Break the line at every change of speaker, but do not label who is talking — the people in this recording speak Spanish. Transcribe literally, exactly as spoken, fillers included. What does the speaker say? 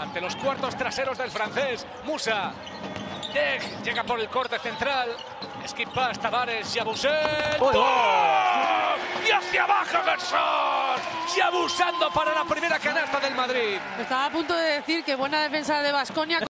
ante los cuartos traseros del francés. Musa. Deg llega por el corte central. Skip pass, Tavares, Yabusel.
¡Oh!
¡Oh! Y hacia abajo Gerson. Y abusando para la primera canasta del Madrid.
Estaba a punto de decir que buena defensa de Baskonia.